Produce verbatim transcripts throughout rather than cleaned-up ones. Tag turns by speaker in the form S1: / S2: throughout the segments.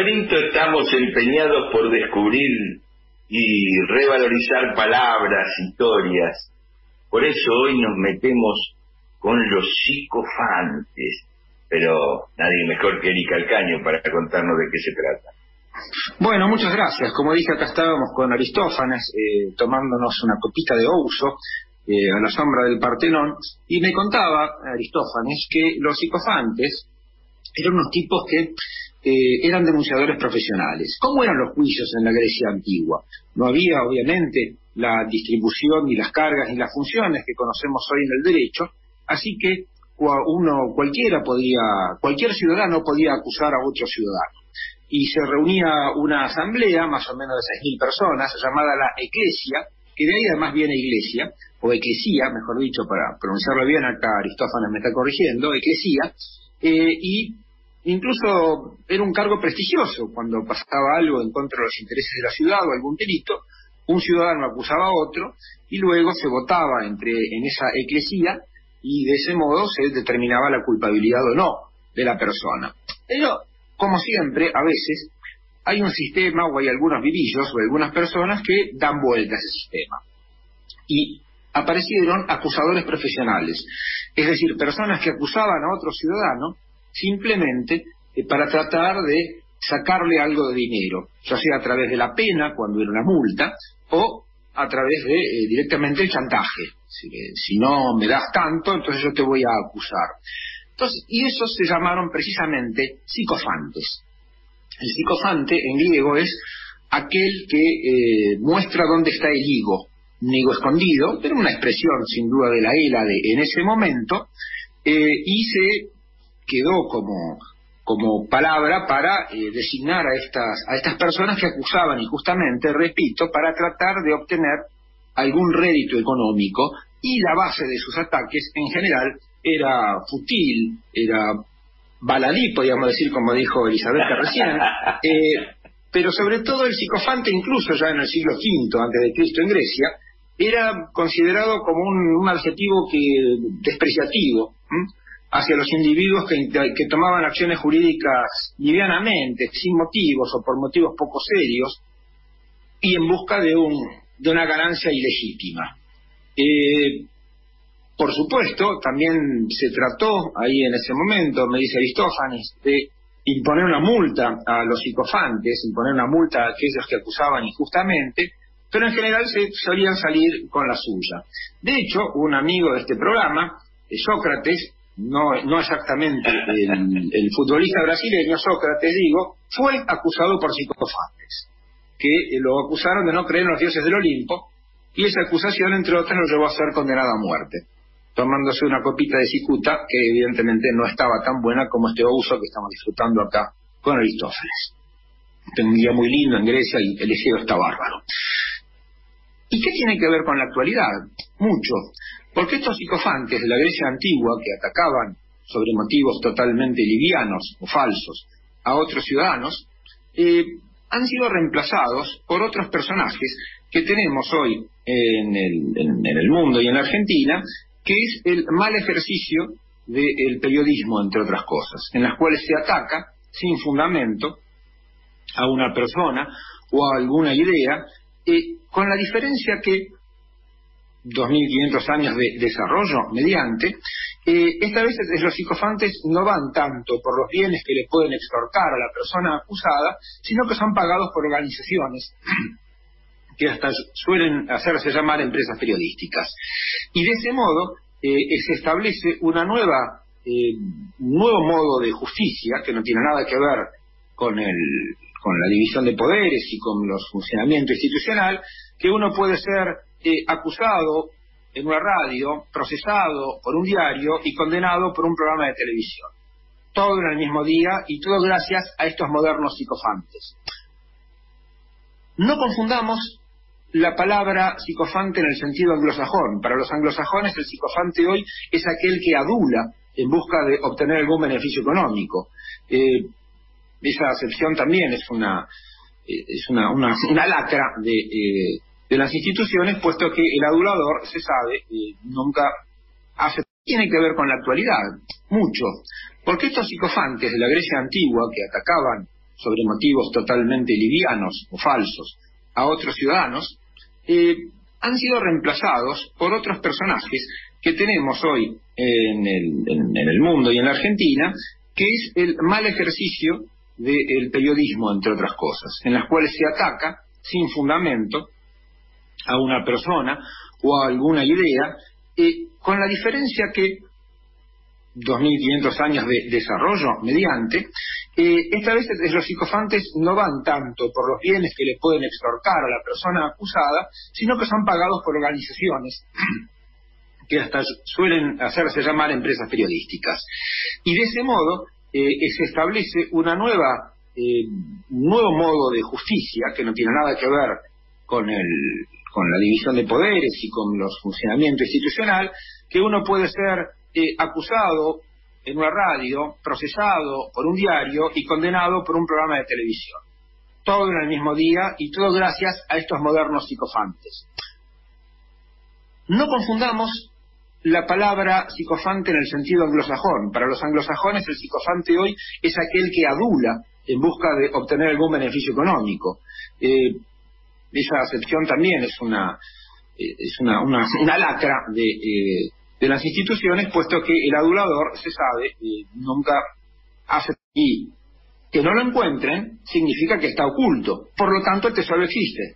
S1: Corinto estamos empeñados por descubrir y revalorizar palabras, historias. Por eso hoy nos metemos con los psicofantes, pero nadie mejor que Eric Calcaño para contarnos de qué se trata.
S2: Bueno, muchas gracias. Como dije, acá estábamos con Aristófanes, eh, tomándonos una copita de ouzo eh, a la sombra del Partenón, y me contaba Aristófanes que los psicofantes eran unos tipos que eh, eran denunciadores profesionales. ¿Cómo eran los juicios en la Grecia antigua? No había, obviamente, la distribución, ni las cargas, ni las funciones que conocemos hoy en el derecho, así que uno, cualquiera podía, cualquier ciudadano podía acusar a otro ciudadano. Y se reunía una asamblea, más o menos de seis mil personas, llamada la Eclesia, que de ahí además viene iglesia, o eclesía, mejor dicho, para pronunciarlo bien, acá Aristófanes me está corrigiendo, eclesía, eh, y incluso era un cargo prestigioso. Cuando pasaba algo en contra de los intereses de la ciudad o algún delito, un ciudadano acusaba a otro, y luego se votaba entre en esa eclesía, y de ese modo se determinaba la culpabilidad o no de la persona. Pero, como siempre, a veces hay un sistema o hay algunos vivillos o algunas personas que dan vuelta a ese sistema. Y aparecieron acusadores profesionales, es decir, personas que acusaban a otro ciudadano simplemente eh, para tratar de sacarle algo de dinero, ya sea a través de la pena, cuando era una multa, o a través de eh, directamente el chantaje. Si, eh, si no me das tanto, entonces yo te voy a acusar. Entonces, y esos se llamaron precisamente psicofantes. El psicofante en griego es aquel que eh, muestra dónde está el higo, un higo escondido, pero una expresión sin duda de la Hélade en ese momento, eh, y se quedó como, como palabra para eh, designar a estas, a estas personas que acusaban injustamente, repito, para tratar de obtener algún rédito económico, y la base de sus ataques en general era futil, era baladí, podríamos decir, como dijo Elizabeth recién, eh, pero sobre todo el psicofante, incluso ya en el siglo quinto antes de Cristo en Grecia, era considerado como un, un adjetivo que despreciativo ¿m? hacia los individuos que, que tomaban acciones jurídicas livianamente, sin motivos o por motivos poco serios, y en busca de, un, de una ganancia ilegítima. Eh, Por supuesto, también se trató ahí en ese momento, me dice Aristófanes, de imponer una multa a los psicofantes, imponer una multa a aquellos que acusaban injustamente, pero en general se solían salir con la suya. De hecho, un amigo de este programa, Sócrates, no, no exactamente el, el futbolista brasileño, Sócrates, digo, fue acusado por psicofantes, que lo acusaron de no creer en los dioses del Olimpo, y esa acusación, entre otras, lo llevó a ser condenado a muerte, tomándose una copita de cicuta que evidentemente no estaba tan buena como este ouzo que estamos disfrutando acá con Aristófanes. Un día muy lindo en Grecia y el Egeo está bárbaro. ¿Y qué tiene que ver con la actualidad? Mucho, porque estos psicofantes de la Grecia antigua que atacaban sobre motivos totalmente livianos o falsos a otros ciudadanos, eh, han sido reemplazados por otros personajes que tenemos hoy en el, en, en el mundo y en la Argentina, que es el mal ejercicio del periodismo, entre otras cosas, en las cuales se ataca sin fundamento a una persona o a alguna idea, eh, con la diferencia que dos mil quinientos años de desarrollo mediante, eh, esta vez los psicofantes no van tanto por los bienes que le pueden extorcar a la persona acusada, sino que son pagados por organizaciones que hasta suelen hacerse llamar empresas periodísticas. Y de ese modo eh, se establece una nueva, eh, un nuevo modo de justicia que no tiene nada que ver con, el, con la división de poderes y con los funcionamiento institucional, que uno puede ser eh, acusado en una radio, procesado por un diario y condenado por un programa de televisión. Todo en el mismo día y todo gracias a estos modernos psicofantes. No confundamos la palabra psicofante en el sentido anglosajón. Para los anglosajones el psicofante hoy es aquel que adula en busca de obtener algún beneficio económico. Eh, esa acepción también es una eh, es una, una, una lacra de, eh, de las instituciones, puesto que el adulador, se sabe, eh, nunca hace. Tiene que ver con la actualidad, mucho, porque estos psicofantes de la Grecia antigua que atacaban sobre motivos totalmente livianos o falsos a otros ciudadanos, eh, han sido reemplazados por otros personajes que tenemos hoy en el, en, en el mundo y en la Argentina, que es el mal ejercicio del periodismo, entre otras cosas, en las cuales se ataca sin fundamento a una persona o a alguna idea, eh, con la diferencia que dos mil quinientos años de desarrollo mediante, eh, esta vez los psicofantes no van tanto por los bienes que le pueden extorcar a la persona acusada, sino que son pagados por organizaciones que hasta suelen hacerse llamar empresas periodísticas. Y de ese modo eh, se establece una nueva, eh, un nuevo modo de justicia que no tiene nada que ver con, el, con la división de poderes y con los funcionamiento institucional, que uno puede ser eh, acusado en una radio, procesado por un diario y condenado por un programa de televisión. Todo en el mismo día y todo gracias a estos modernos psicofantes. No confundamos la palabra psicofante en el sentido anglosajón. Para los anglosajones el psicofante hoy es aquel que adula en busca de obtener algún beneficio económico. Eh, esa acepción también es una eh, es una, una, una lacra de, eh, de las instituciones, puesto que el adulador, se sabe, eh, nunca hace, y que no lo encuentren significa que está oculto, por lo tanto el tesoro existe.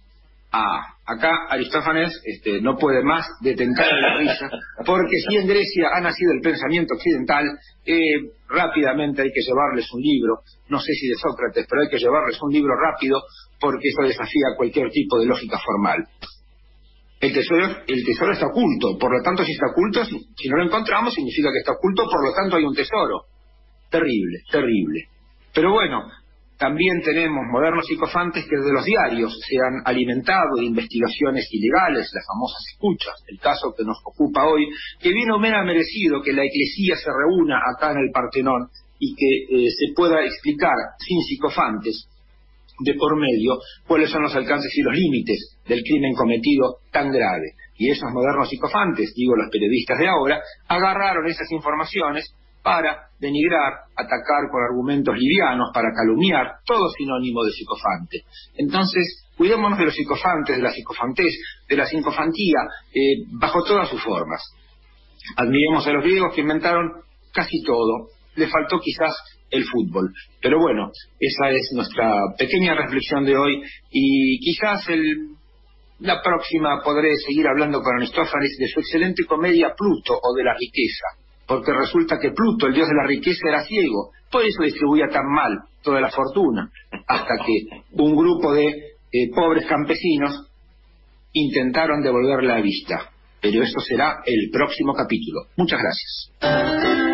S2: Ah, acá Aristófanes este, no puede más de tentar la risa, porque si en Grecia ha nacido el pensamiento occidental, eh, rápidamente hay que llevarles un libro, no sé si de Sócrates, pero hay que llevarles un libro rápido, porque eso desafía cualquier tipo de lógica formal. El tesoro, el tesoro está oculto, por lo tanto si está oculto, si, si no lo encontramos significa que está oculto, por lo tanto hay un tesoro. Terrible, terrible. Pero bueno, también tenemos modernos psicofantes que desde los diarios se han alimentado de investigaciones ilegales, las famosas escuchas, el caso que nos ocupa hoy, que bien o menos merecido que la Iglesia se reúna acá en el Partenón y que eh, se pueda explicar sin psicofantes de por medio cuáles son los alcances y los límites del crimen cometido tan grave. Y esos modernos psicofantes, digo los periodistas de ahora, agarraron esas informaciones para denigrar, atacar con argumentos livianos, para calumniar, todo sinónimo de psicofante. Entonces, cuidémonos de los psicofantes, de la psicofantés, de la psicofantía, eh, bajo todas sus formas. Admiremos a los griegos que inventaron casi todo, le faltó quizás el fútbol. Pero bueno, esa es nuestra pequeña reflexión de hoy, y quizás el, la próxima podré seguir hablando con Aristófanes de su excelente comedia Pluto, o de la riqueza, porque resulta que Pluto, el dios de la riqueza, era ciego, por eso distribuía tan mal toda la fortuna, hasta que un grupo de eh, pobres campesinos intentaron devolverle la vista. Pero eso será el próximo capítulo. Muchas gracias.